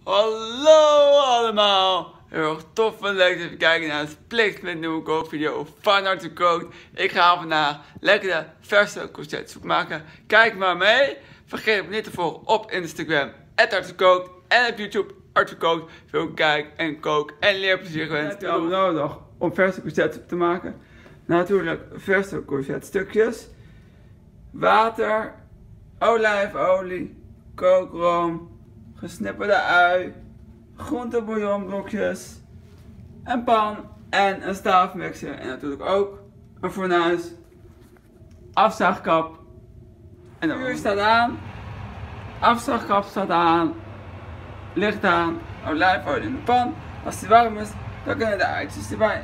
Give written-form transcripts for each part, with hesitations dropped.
Hallo allemaal! Heel erg tof en leuk dat je kijkt naar een split met een nieuwe kookvideo van Arthur Kookt. Ik ga vandaag lekker de verse courgettesoep maken. Kijk maar mee. Vergeet me niet te volgen op Instagram @ArthurKookt en op YouTube Arthur Kookt. Veel kijk en kook en leerplezier gewenst. Wat heb je allemaal nodig om verse courgettesoep te maken? Natuurlijk verse courgette stukjes, water, olijfolie, kookroom, gesnipperde ui, groentebouillonblokjes, een pan en een staafmixer en natuurlijk ook een fornuis, afzuigkap en de vuur staat aan, afzuigkap staat aan, licht aan, olijfolie in de pan. Als die warm is, dan kunnen de uitjes erbij.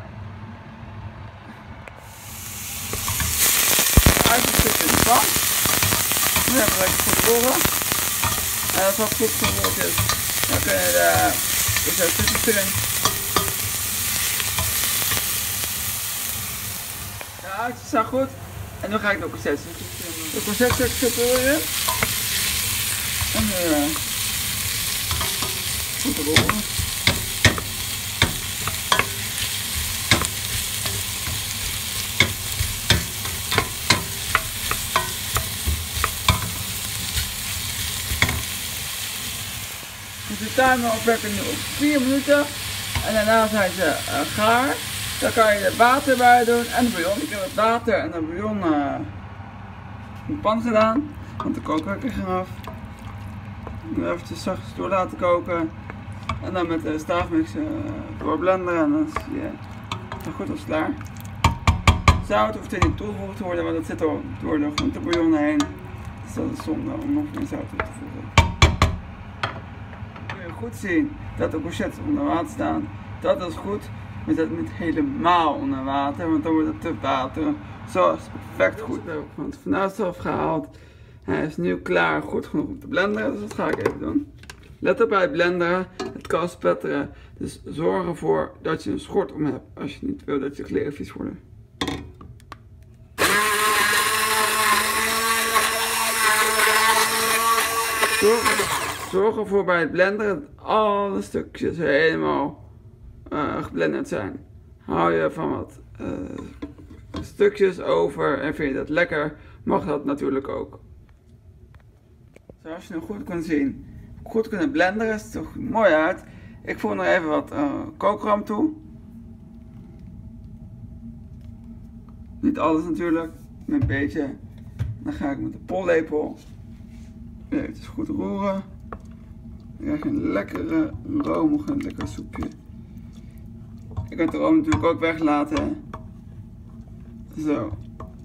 De uitjes zitten in de pan. Nu hebben we lekker goed roeren. En als het goed geroerd is, dan kunnen de courgettesoep erin. De uitjes zijn goed. En nu ga ik de courgettesoep erin. De courgettesoep erin. En nu goed roeren. De timer opwekken nu op 4 minuten en daarna zijn ze gaar. Dan kan je het water bij doen en de bouillon. Ik heb het water en de bouillon in de pan gedaan, want de kookwekker ging af. Nu eventjes zachtjes door laten koken en dan met de staafmixer doorblenderen en dan is je zo goed als klaar. Zout hoeft er niet toegevoegd te worden, want dat zit al door de groentebouillon heen. Dus dat is zonde om nog meer zout toe te voegen. Goed zien dat de courgettes onder water staan. Dat is goed, maar zet niet helemaal onder water, want dan wordt het te water. Zo is het perfect goed. Ik heb van het fornuis afgehaald. Hij is nu klaar, goed genoeg om te blenderen, dus dat ga ik even doen. Let op bij het blenderen, het kan spetteren, dus zorg ervoor dat je een schort om hebt als je niet wil dat je kleren vies worden. Zorg ervoor bij het blenderen dat alle stukjes helemaal geblenderd zijn. Hou je van wat stukjes over en vind je dat lekker, mag dat natuurlijk ook. Zoals je nu goed kunt zien, goed kunnen blenderen, het ziet er mooi uit. Ik voeg nog even wat kookroom toe. Niet alles natuurlijk, maar een beetje. Dan ga ik met de pollepel even goed roeren. Dan krijg je een lekkere, romige, lekker soepje. Ik kan de room natuurlijk ook weglaten. Zo.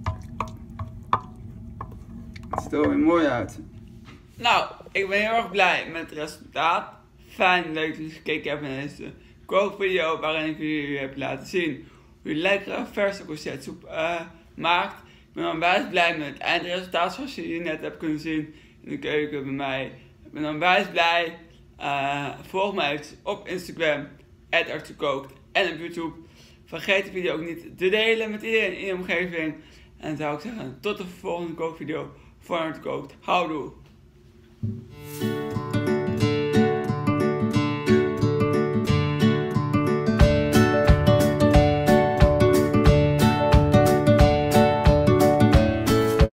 Het ziet er weer mooi uit. Nou, ik ben heel erg blij met het resultaat. Fijn, leuk dat je gekeken hebt naar deze kookvideo waarin ik jullie heb laten zien hoe je lekkere verse courgettesoep maakt. Ik ben onwijs blij met het eindresultaat zoals je hier net hebt kunnen zien in de keuken bij mij. Ik ben onwijs blij. Volg mij even op Instagram @ArthurKookt en op YouTube. Vergeet de video ook niet te delen met iedereen in je omgeving. En dan zou ik zeggen tot de volgende kookvideo van Arthur Kookt. Houdoe!